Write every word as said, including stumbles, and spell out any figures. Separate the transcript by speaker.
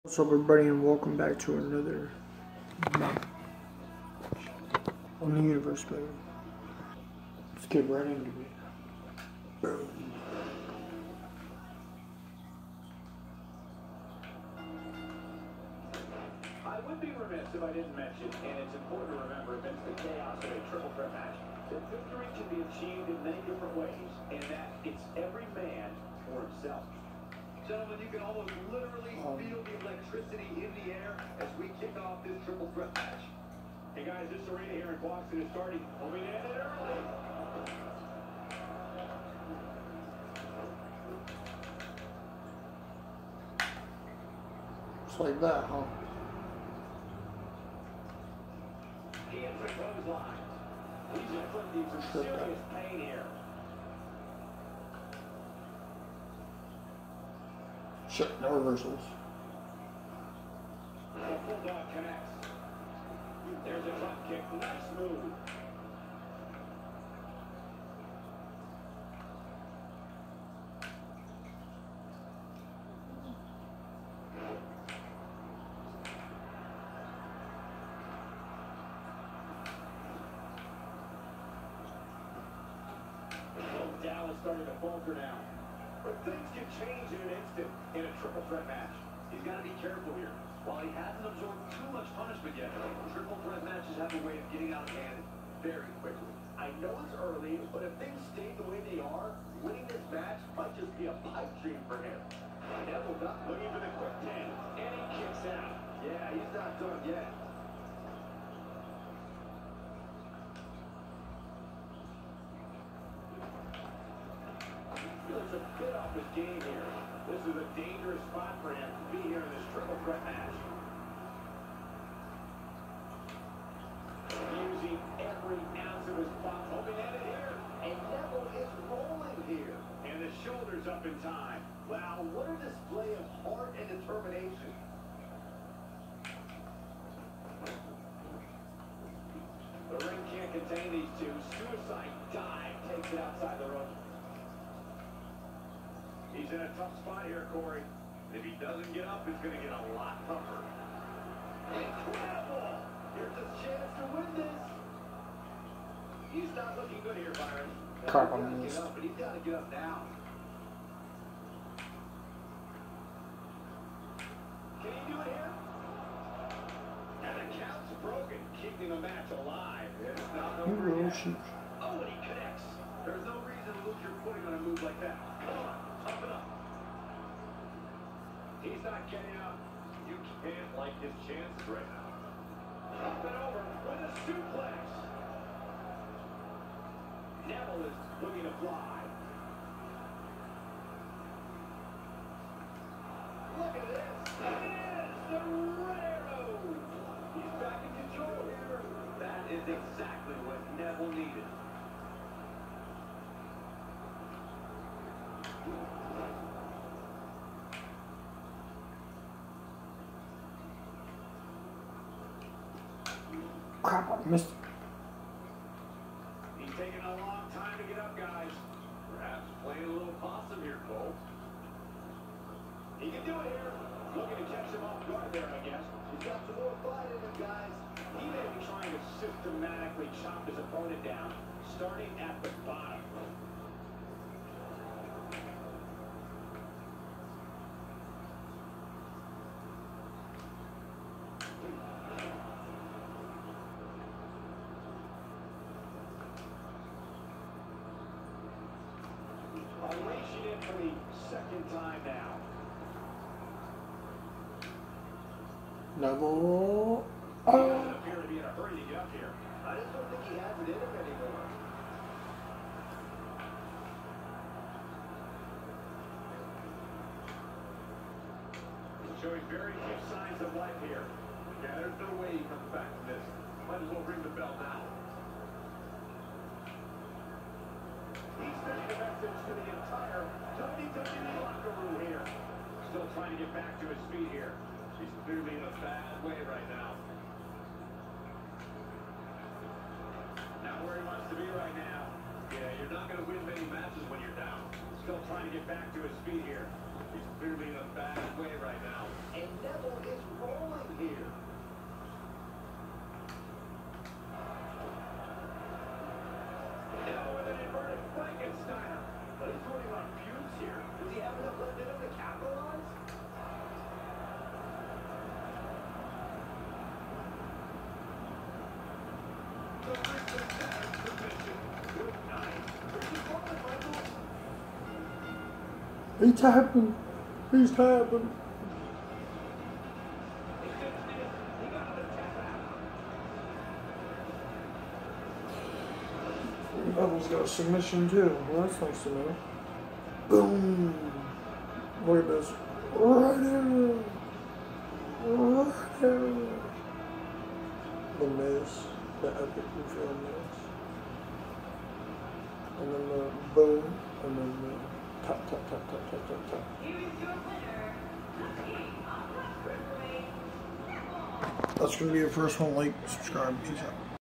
Speaker 1: What's up, everybody, and welcome back to another map on the universe, baby. Let's get right into it. Boom.
Speaker 2: I would be remiss if I didn't mention, and it's important to remember amidst the chaos of a triple threat match, that victory can be achieved in many different ways, and that it's every man for himself. Gentlemen, you can almost literally
Speaker 1: um,
Speaker 2: feel the electricity in the air as we kick off this triple threat match. Hey guys, this arena here in Boston is starting. Oh, we ended early.
Speaker 1: Just like that, huh?
Speaker 2: He hits the clothesline. He's inflicting some
Speaker 1: Sure
Speaker 2: serious
Speaker 1: that.
Speaker 2: pain here.
Speaker 1: Shit, no reversals.
Speaker 2: The bulldog connects. There's a drop kick. Nice move. Dallas starting to falter now. But things can change in an instant in a triple threat match. He's got to be careful here. While he hasn't absorbed too much punishment yet, triple threat matches have a way of getting out of hand very quickly. I know it's early, but if things stay the way they are, winning this match might just be a pipe dream for him. Neville not looking for the quick ten, and he kicks out. Yeah, he's not done yet. Feels a bit off his game here. This is a dangerous spot for him to be here in this triple threat match. Using every ounce of his pop, hoping at it here. And Neville is rolling here. And the shoulders up in time. Wow, what a display of heart and determination. The ring can't contain these two. Suicide dive takes it outside the ropes. He's in a tough spot here, Corey. If he doesn't get up, it's going to get a lot tougher. Incredible! Here's a chance to win this. He's not looking good here, Byron.
Speaker 1: Crap
Speaker 2: He's got
Speaker 1: on
Speaker 2: to
Speaker 1: this.
Speaker 2: get up, but he's got to get up now. Can he do it here? And the count's broken, keeping the match alive. It's not
Speaker 1: You
Speaker 2: over
Speaker 1: little
Speaker 2: yet.
Speaker 1: sheep.
Speaker 2: Oh, and he connects. There's no reason to lose your footing on a move like that. Come on, tough it up. He's not getting up. You can't like his chances right now. Up and over with a suplex. Neville is looking to fly. Look at this. It is the Guerrero. He's back in control here. That is exactly what Neville needed.
Speaker 1: Crap, I missed it.
Speaker 2: He's taking a long time to get up, guys. Perhaps playing a little possum here, Cole. He can do it here. Looking to catch him off guard there, I guess. He's got some more fight in him, guys. He may be trying to systematically chop his opponent down, starting at the bottom. Unleashing it for the second time now.
Speaker 1: Neville.
Speaker 2: He
Speaker 1: Oh.
Speaker 2: doesn't appear to be in a hurry to get up here. I just don't think he has it in him anymore. He's showing very few signs of life here. Yeah, there's no way he comes back from this. Might as well ring the bell now. He's sending a message to the entire W W E locker room here. Still trying to get back to his feet here. He's clearly in a bad way right now. Not where he wants to be right now. Yeah, you're not going to win many matches when you're down. Still trying to get back to his feet here. He's clearly in a bad way right now. And Neville
Speaker 1: He's tapping. He's tapping. Neville's got a submission too. Well, that's nice to know. Boom. Look at this. Right there. Right there. The Miz. The epic reveal Miz. And then the boom. And then the tap, tap, tap, tap, tap, tap, tap.
Speaker 3: Here is your winner, the King of the Cruiserweight, Neville.
Speaker 1: That's going to be your first one. Like, subscribe. Peace out.